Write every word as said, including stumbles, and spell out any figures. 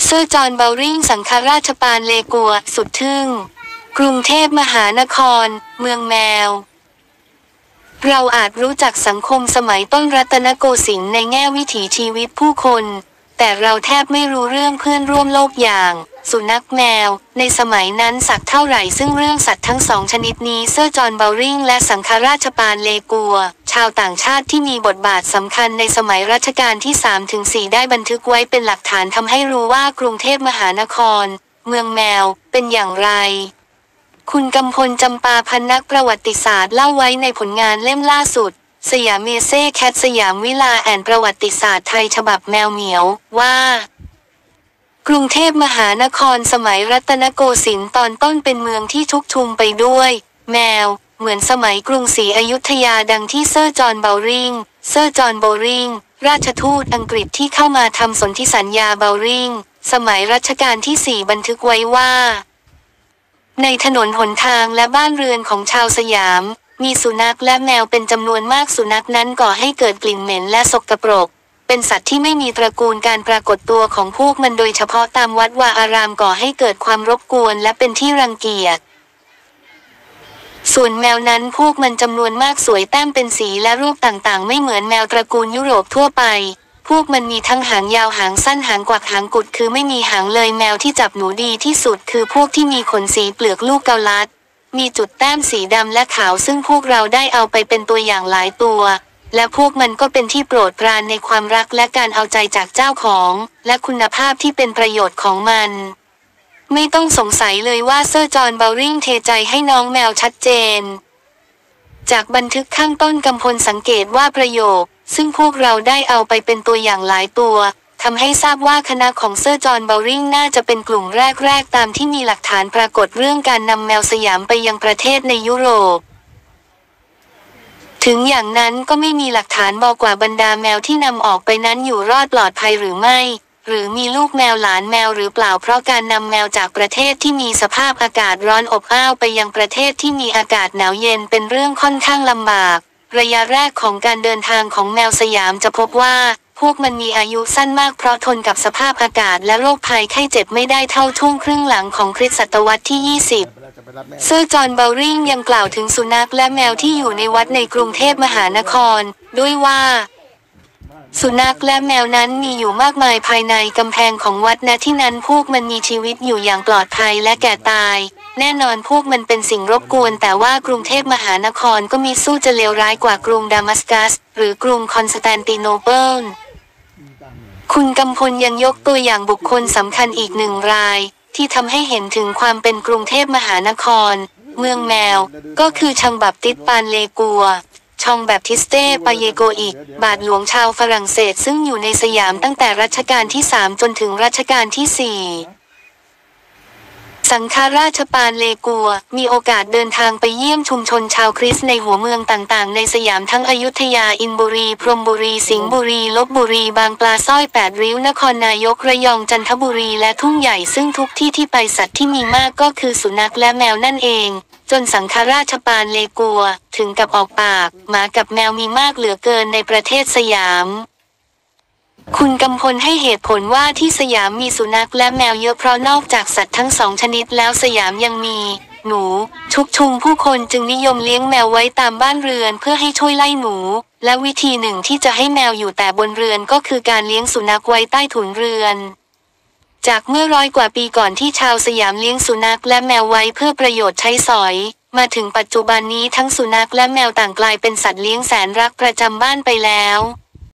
เซอร์จอห์น เบลริงสังฆราชปานเลกัวสุดทึ่งกรุงเทพมหานครเมืองแมวเราอาจรู้จักสังคมสมัยต้นรัตนโกสินทร์ในแง่วิถีชีวิตผู้คนแต่เราแทบไม่รู้เรื่องเพื่อนร่วมโลกอย่างสุนัขแมวในสมัยนั้นสักเท่าไหร่ซึ่งเรื่องสัตว์ทั้งสองชนิดนี้เซอร์จอห์น เบลริงและสังฆราชปานเลกัวชาวต่างชาติที่มีบทบาทสำคัญในสมัยรัชกาลที่ สามถึงสี่ ได้บันทึกไว้เป็นหลักฐานทำให้รู้ว่ากรุงเทพมหานครเมืองแมวเป็นอย่างไรคุณกำพลจำปาพันนักประวัติศาสตร์เล่าไว้ในผลงานเล่มล่าสุดสยามเมเซ่แคทสยามวิลาแอนประวัติศาสตร์ไทยฉบับแมวเหมียวว่ากรุงเทพมหานครสมัยรัตนโกสินทร์ตอนต้นเป็นเมืองที่ชุกชุมไปด้วยแมวเหมือนสมัยกรุงศรีอยุธยาดังที่เซอร์จอห์น เบลริงเซอร์จอห์น เบลริงราชทูตอังกฤษที่เข้ามาทำสนธิสัญญาเบลริงสมัยรัชกาลที่ สี่ บันทึกไว้ว่าในถนนหนทางและบ้านเรือนของชาวสยามมีสุนัขและแมวเป็นจำนวนมากสุนัขนั้นก่อให้เกิดกลิ่นเหม็นและสกปรกเป็นสัตว์ที่ไม่มีตระกูลการปรากฏตัวของพวกมันโดยเฉพาะตามวัดวาอารามก่อให้เกิดความรบกวนและเป็นที่รังเกียจส่วนแมวนั้นพวกมันจำนวนมากสวยแต้มเป็นสีและรูปต่างๆไม่เหมือนแมวตระกูลยุโรปทั่วไปพวกมันมีทั้งหางยาวหางสั้นหางกวักหางกุดคือไม่มีหางเลยแมวที่จับหนูดีที่สุดคือพวกที่มีขนสีเปลือกลูกเกาลัดมีจุดแต้มสีดำและขาวซึ่งพวกเราได้เอาไปเป็นตัวอย่างหลายตัวและพวกมันก็เป็นที่โปรดปรานในความรักและการเอาใจจากเจ้าของและคุณภาพที่เป็นประโยชน์ของมันไม่ต้องสงสัยเลยว่าเซอร์จอห์น เบลริงเทใจให้น้องแมวชัดเจนจากบันทึกข้างต้นกำพลสังเกตว่าประโยคซึ่งพวกเราได้เอาไปเป็นตัวอย่างหลายตัวทำให้ทราบว่าคณะของเซอร์จอห์น เบลริงน่าจะเป็นกลุ่มแรกๆตามที่มีหลักฐานปรากฏเรื่องการนำแมวสยามไปยังประเทศในยุโรปถึงอย่างนั้นก็ไม่มีหลักฐานบอกว่าบรรดาแมวที่นำออกไปนั้นอยู่รอดปลอดภัยหรือไม่หรือมีลูกแมวหลานแมวหรือเปล่าเพราะการนำแมวจากประเทศที่มีสภาพอากาศร้อนอบอ้าวไปยังประเทศที่มีอากาศหนาวเย็นเป็นเรื่องค่อนข้างลำบากระยะแรกของการเดินทางของแมวสยามจะพบว่าพวกมันมีอายุสั้นมากเพราะทนกับสภาพอากาศและโรคภัยไข้เจ็บไม่ได้เท่าช่วงครึ่งหลังของคริสตศตวรรษที่ ยี่สิบเซอร์จอห์น เบลริงยังกล่าวถึงสุนัขและแมวที่อยู่ในวัดในกรุงเทพมหานครด้วยว่าสุนัขและแมวนั้นมีอยู่มากมายภายในกำแพงของวัดณที่นั้นพวกมันมีชีวิตอยู่อย่างปลอดภัยและแก่ตายแน่นอนพวกมันเป็นสิ่งรบกวนแต่ว่ากรุงเทพมหานครก็มีสู้จะเลวร้ายกว่ากรุงดามัสกัสหรือกรุงคอนสแตนติโนเปิลคุณกำพลยังยกตัวอย่างบุคคลสำคัญอีกหนึ่งรายที่ทำให้เห็นถึงความเป็นกรุงเทพมหานครเมืองแมวก็คือชองบัพติสต์ปานเลกัวชองแบปทิสเต้ปาเยโกอิกบาทหลวงชาวฝรั่งเศสซึ่งอยู่ในสยามตั้งแต่รัชกาลที่ สาม จนถึงรัชกาลที่ สี่ สังฆราชปานเลกัวมีโอกาสเดินทางไปเยี่ยมชุมชนชาวคริสต์ในหัวเมืองต่างๆในสยามทั้งอยุธยาอินบุรีพรหมบุรีสิงห์บุรีลพบุรีบางปลาสร้อยแปดริ้วนครนายกระยองจันทบุรีและทุ่งใหญ่ซึ่งทุกที่ที่ไปสัตว์ที่มีมากก็คือสุนัขและแมวนั่นเองจนสังฆราชปานเลกัวถึงกับออกปากหมากับแมวมีมากเหลือเกินในประเทศสยามคุณกำพลให้เหตุผลว่าที่สยามมีสุนัขและแมวเยอะเพราะนอกจากสัตว์ทั้งสองชนิดแล้วสยามยังมีหนูชุกชุมผู้คนจึงนิยมเลี้ยงแมวไว้ตามบ้านเรือนเพื่อให้ช่วยไล่หนูและวิธีหนึ่งที่จะให้แมวอยู่แต่บนเรือนก็คือการเลี้ยงสุนัขไว้ใต้ถุนเรือนจากเมื่อร้อยกว่าปีก่อนที่ชาวสยามเลี้ยงสุนัขและแมวไว้เพื่อประโยชน์ใช้สอยมาถึงปัจจุบันนี้ทั้งสุนัขและแมวต่างกลายเป็นสัตว์เลี้ยงแสนรักประจำบ้านไปแล้ว